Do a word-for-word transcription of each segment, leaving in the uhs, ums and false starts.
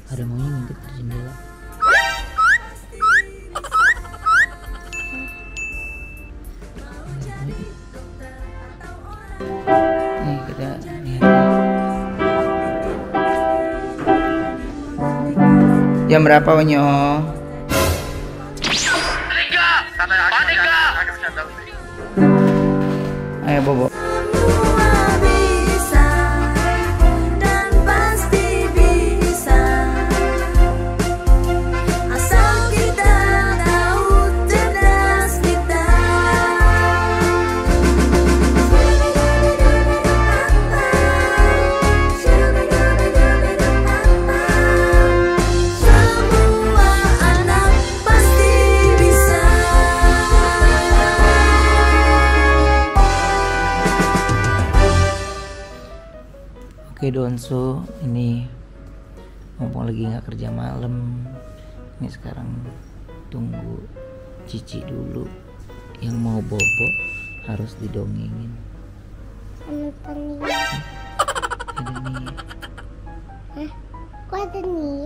harimaunya ngintip di jendela. Nih kita lihat. Jam berapa Wanyo? Ayo Bobo. Oke Donsu, ini ngomong lagi nggak kerja malam. Ini sekarang tunggu Cici dulu. Yang mau bobo harus didongengin. Ada nih. Ada nih. Hah? Kok ada nih?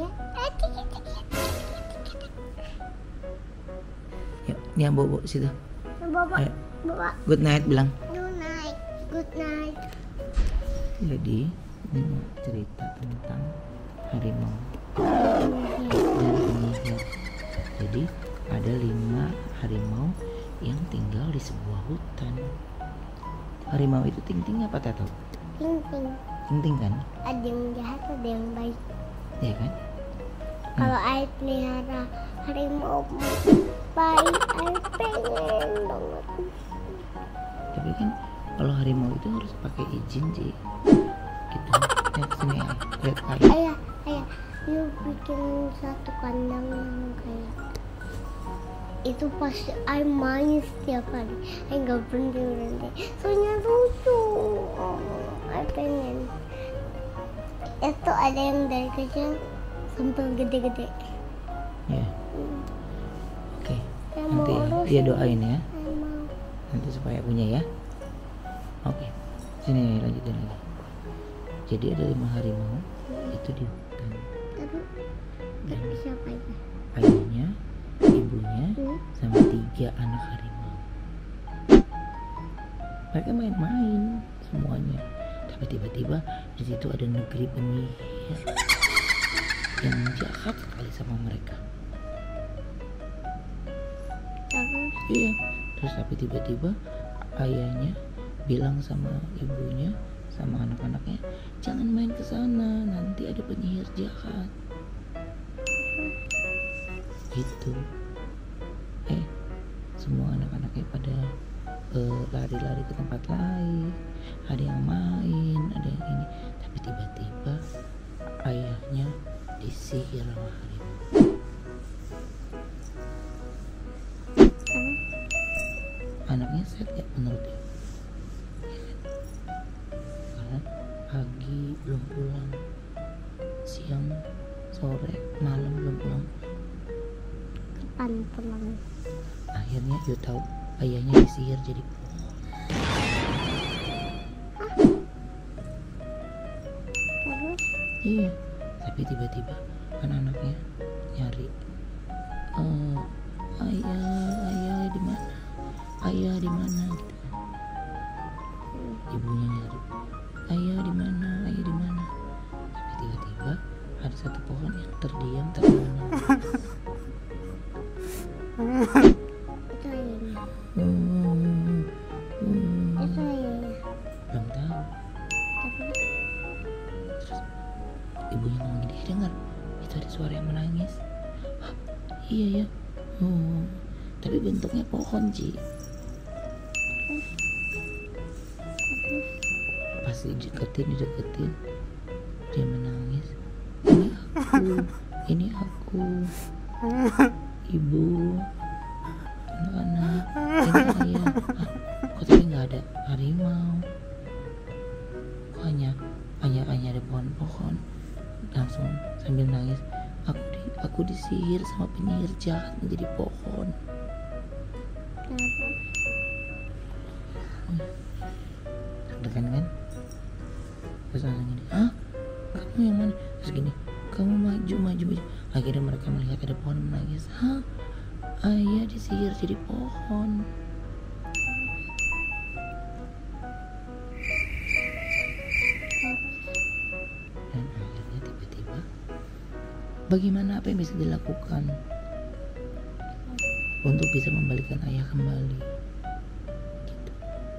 Yuk, ini yang bobo situ. Bapak, Ayo. bapak. Good night bilang. Good night. Good night. Jadi ini mau cerita tentang harimau dan penyihir. Jadi ada lima harimau yang tinggal di sebuah hutan. Harimau itu ting-ting apa Tato? Ting-ting. Ting-ting kan? Ada yang jahat, ada yang baik. Iya kan? Kalau ayah pelihara harimau baik, ayah pengen banget. Tapi kan kalau harimau itu harus pakai izin sih. Gitu. Ya sini ya, lihat kayu. Ayah, ayah, yuk bikin satu kandang yang kayak itu pasti ayah main setiap hari. Ayah nggak berhenti berhenti. Soalnya lucu. Oh, ayah pengen. Itu ada yang dari kecil sampai gede-gede. Ya. Hmm. Oke. Saya Nanti mau urus. dia doain ya. Ayah mau. Nanti supaya punya ya. Oke. Sini lanjutin lagi. Jadi ada lima harimau itu di hutan. Tapi, Dan tapi siapa itu? ayahnya, ibunya, Hmm? sama tiga anak harimau. Mereka main-main semuanya. Tapi tiba-tiba di situ ada negeri penyihir yang jahat sekali sama mereka. Terus, Iya. Terus tapi tiba-tiba ayahnya bilang sama ibunya sama anak-anaknya, jangan main ke sana, nanti ada penyihir jahat. Gitu. Eh, semua anak-anaknya pada eh, lari-lari ke tempat lain. Ada yang main, ada yang ini. Tapi tiba-tiba ayahnya disihir sama harimau. terus, Anaknya sehat gak menurut dia? Karena pagi belum pulang, siang, sore, malam belum pulang. kapan pulang? Akhirnya dia tahu ayahnya disihir jadi pohon. Terus, Iya, tapi tiba-tiba kan anaknya nyari, eh ayah, ayah di mana? Ayah di mana? Gitu kan. Ibunya nyari, ayah di mana? Ayah di mana? Tapi tiba-tiba ada satu pohon yang terdiam termenung. itu ayahnya. Hmm, hmm, Itu ayahnya. belum tahu. Tapi, Terus ibunya ngomong gini, dengar itu ada suara yang menangis. Hah, iya ya. Hmm, tapi bentuknya pohon Ci. terus, Pas dideketin dideketin dia menangis. Ini aku, ini aku, ibu, anak-anak, ini ayah. Ah, kok tadi nggak ada harimau? Kok hanya hanya hanya ada pohon-pohon? Langsung sambil nangis, aku di, aku disihir sama penyihir jahat menjadi pohon. kenapa? Deg-degan kan? Terus langsung gini, hah? Kamu yang mana? Terus gini, kamu maju maju maju. Akhirnya mereka melihat ada pohon menangis. Hah, ayah disihir jadi pohon. Dan akhirnya tiba-tiba, bagaimana, apa yang bisa dilakukan untuk bisa membalikan ayah kembali? Gitu.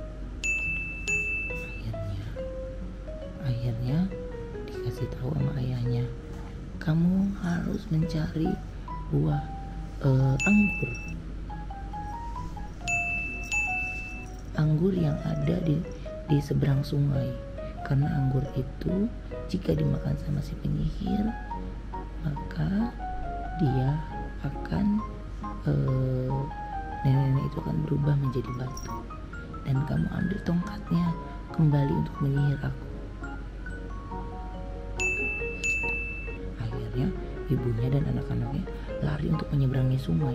Akhirnya, akhirnya dikasih tahu sama ayahnya, kamu harus mencari buah uh, anggur, anggur yang ada di di seberang sungai. Karena anggur itu jika dimakan sama si penyihir, maka dia akan uh, nenek-nenek itu akan berubah menjadi batu, dan kamu ambil tongkatnya kembali untuk menyihir aku. Akhirnya ibunya dan anak-anaknya lari untuk menyeberangi sungai,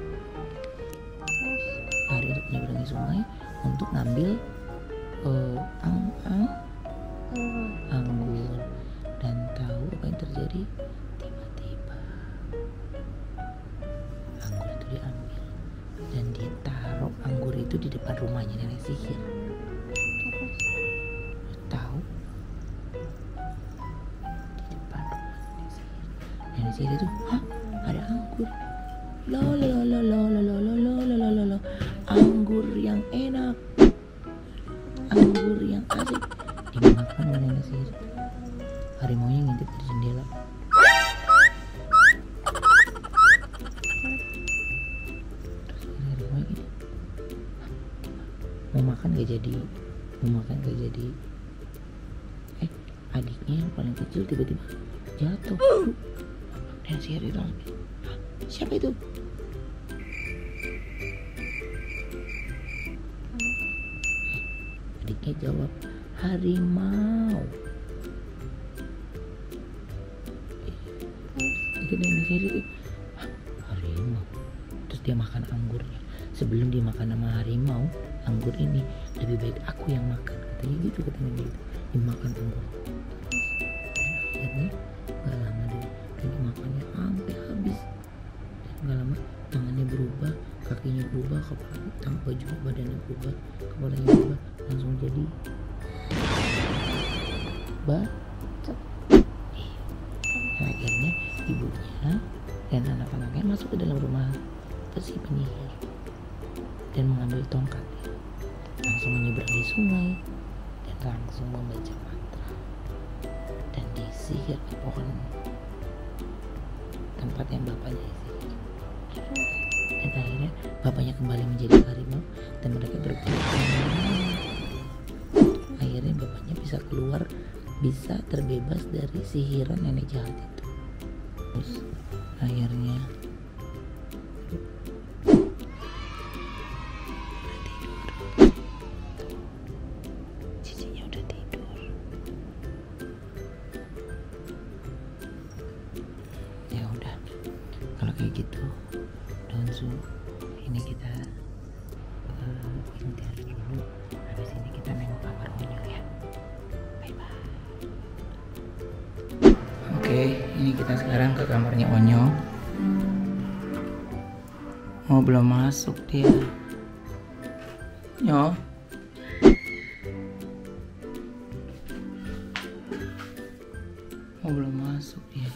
lari untuk menyeberangi sungai untuk ngambil uh, ang ang anggur. Dan tahu apa yang terjadi? Tiba-tiba anggur itu diambil dan ditaruh anggur itu di depan rumahnya nenek sihir. Tahu? Di depan rumah nenek sihir. Nenek sihir itu, hah? Ada anggur. Lo lo lo lo lo lo lo lo lo lo lo lo. Anggur yang enak. Anggur yang asik. Dimakan oleh nenek sihir. Harimaunya ngintip dari jendela. Terus harimau gini, mau makan gak jadi, mau makan gak jadi. Eh, adiknya yang paling kecil tiba-tiba jatuh. Dan sihir itu langsung, hah, siapa itu? Eh, adiknya jawab, harimau. Jadi nenek sihir itu, hah, harimau. Terus dia makan anggurnya. Sebelum dia makan sama harimau, anggur ini lebih baik aku yang makan, katanya gitu, katanya gitu. Dimakan anggur. Dan akhirnya gak lama deh, dia dimakannya sampai habis. Dan gak lama tangannya berubah, kakinya berubah, kepala, tangan baju badannya berubah, kepalanya berubah, langsung jadi batu. Dan akhirnya ibunya dan anak-anaknya masuk ke dalam rumah si penyihir dan mengambil tongkatnya, langsung menyeberangi sungai dan langsung membaca mantra dan disihir ke pohon tempat yang bapaknya disihir. Dan akhirnya bapaknya kembali menjadi harimau dan mereka berkumpul. Akhirnya bapaknya bisa keluar, bisa terbebas dari sihiran nenek jahat itu. Terus akhirnya cicinya udah tidur. Ya udah, kalau kayak gitu Donsu, ini kita uh, intir dulu. Habis ini kita nengok kamar Onyo ya. Bye bye. Oke, ini kita sekarang ke kamarnya Onyo. Oh, belum masuk dia. Nyo. Oh, belum masuk dia.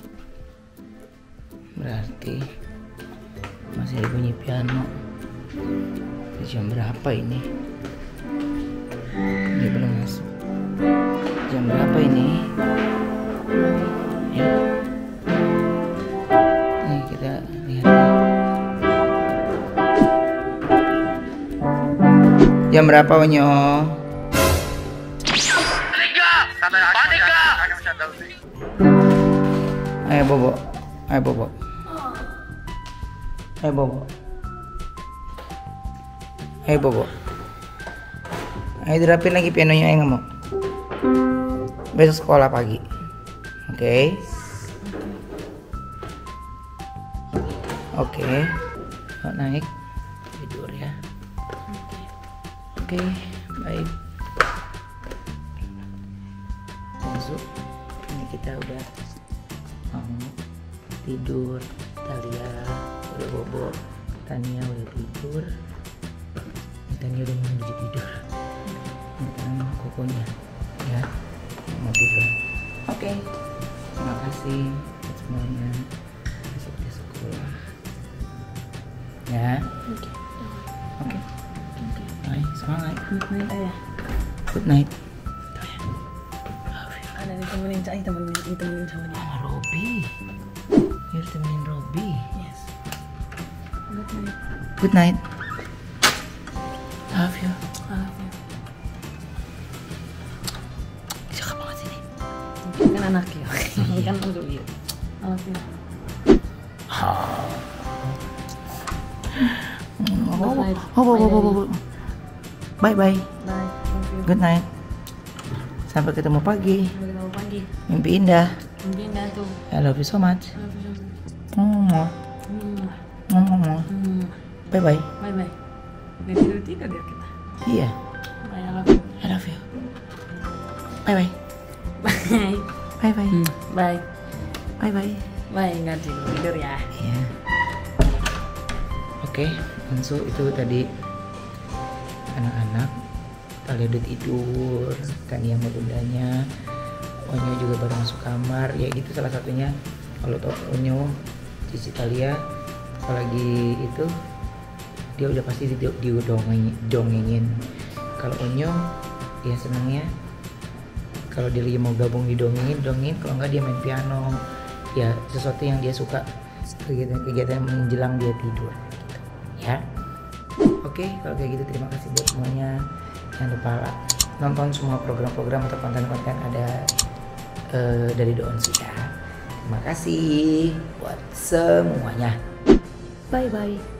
Berarti masih ada bunyi piano. Jam berapa ini? Dia belum masuk. Jam berapa ini? Ya. Nih kita lihat. Jam berapa, Onyo? Ayo Bobo, ayo Bobo, ayo Bobo, ayo Bobo, ayo dirapin lagi pianonya, ayo nggak mau. Besok sekolah pagi, oke? Okay? Oke, okay. Oh, naik tidur ya. Oke, okay, baik. Masuk. Ini kita udah mau tidur, Talia udah bobo, Tania udah tidur, Tania udah menuju tidur. Sekarang kokonya ya mau tidur. Oke, terima kasih buat semuanya. Besok di sekolah ya. Oke. Oke. Bye, semangat. Good night ayah. Good night. Ada ditemenin, Cai temenin, ditemenin sama dia. Sama Robby. Yuk temenin Robby. Yes. Good night. Good night. Love you. I love you. Cakep banget sini. Kan anak ya. Kan untuk dia. I love you. Oh, night. oh, oh, Bye, oh, oh, oh. Bye bye. Bye. Love you. Good night. Sampai ketemu pagi. Sampai ketemu pagi. Mimpi indah. Mungkin dah tuh. I love you so much. I love you so much. Mwah. Hmm. Mwah. Hmm. Bye bye. Bye bye. Dia tidur tidur dia kita. Iya. Bye, I love you. I love you. Bye bye. Bye. Bye bye. Hmm. Bye. Bye bye. Bye, nggak tidur tidur ya. Iya. Oke, Ansu itu tadi anak-anak. Talia udah tidur, Tania sama bundanya, Onyo juga baru masuk kamar. Ya gitu salah satunya. Kalau tau Onyo, cici Talia, apalagi itu dia udah pasti di- diudongeng- dongengin. Kalau Onyo, ya senangnya kalau dia lagi mau gabung didongengin, dongengin. Kalau enggak dia main piano. Ya sesuatu yang dia suka, kegiatan-kegiatan menjelang dia tidur gitu. Ya. Oke, kalau kayak gitu terima kasih buat semuanya. Jangan lupa nonton semua program-program atau konten-konten ada uh, dari Doonsu ya. Terima kasih buat semuanya. Bye bye.